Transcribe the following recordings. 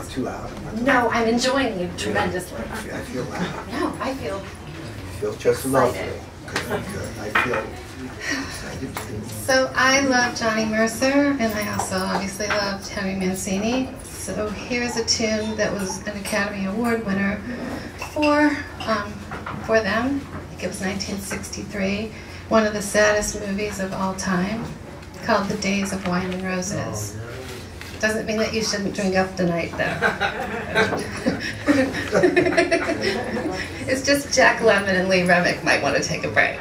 not too loud. No, I'm enjoying you tremendously. I feel loud. No, I feel Feels just lovely. excited. Good. I feel excited too. So I love Johnny Mercer, and I also obviously loved Henry Mancini. So here's a tune that was an Academy Award winner for them. I think it was 1963. One of the saddest movies of all time, called The Days of Wine and Roses. Doesn't mean that you shouldn't drink up tonight, though. It's just Jack Lemmon and Lee Remick might want to take a break.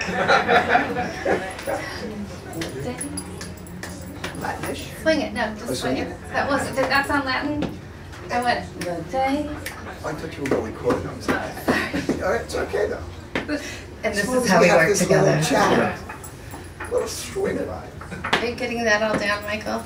Latinish? Swing it, no, just swing it. That wasn't, did that sound Latin? I went, the day. I thought you were going chord notes. All right, it's okay though. And this is how we work together. Little swing by. Are you getting that all down, Michael?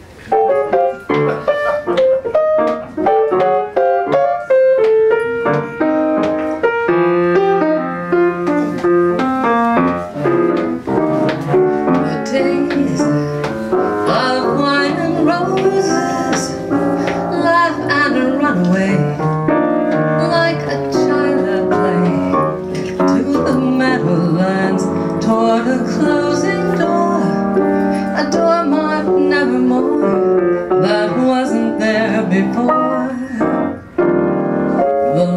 The days of wine and roses, laugh and run away, like a child at play, to the meadowlands, toward a closing door, a door marked nevermore, that wasn't there before. The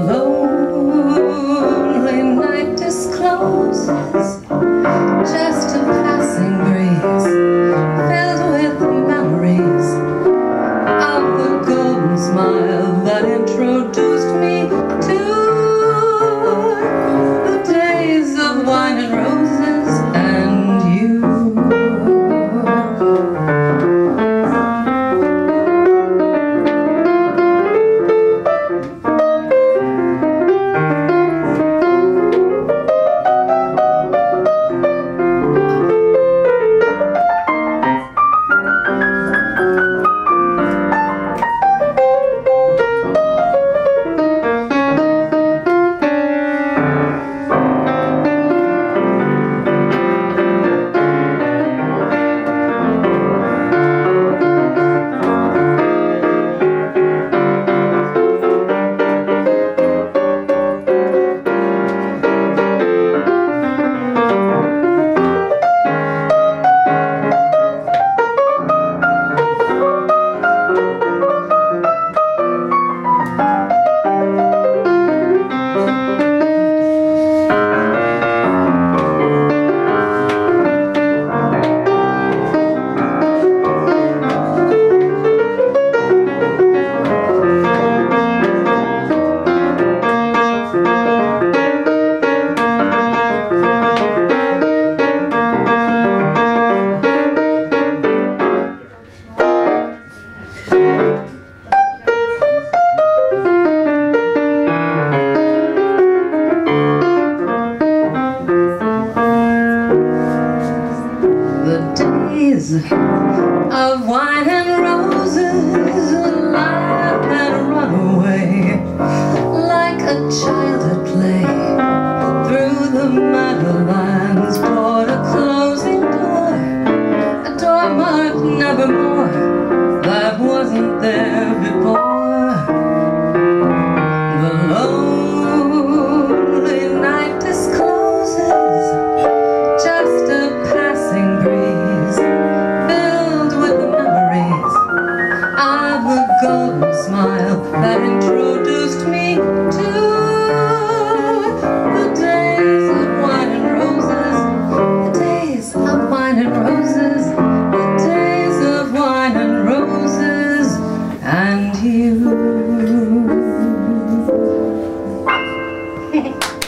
lonely night discloses just a passing breeze, filled with memories of the golden smile that introduced me to the days of wine and roses and you. Of wine and roses, laugh and run away, like a child at play, through the meadowlands, toward a closing door, a door marked nevermore, that wasn't there before. The lonely night discloses just a passing breeze, filled with the memories of the golden smile that introduced me to the days of wine and roses, the days of wine and roses, the days of wine and roses and you.